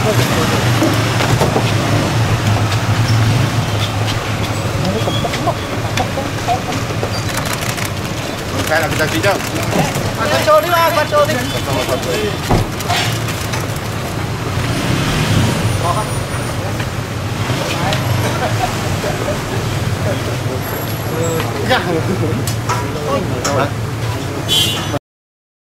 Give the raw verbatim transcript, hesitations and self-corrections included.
Cái là kita tidak. Control đi ba, control đi. Dạ.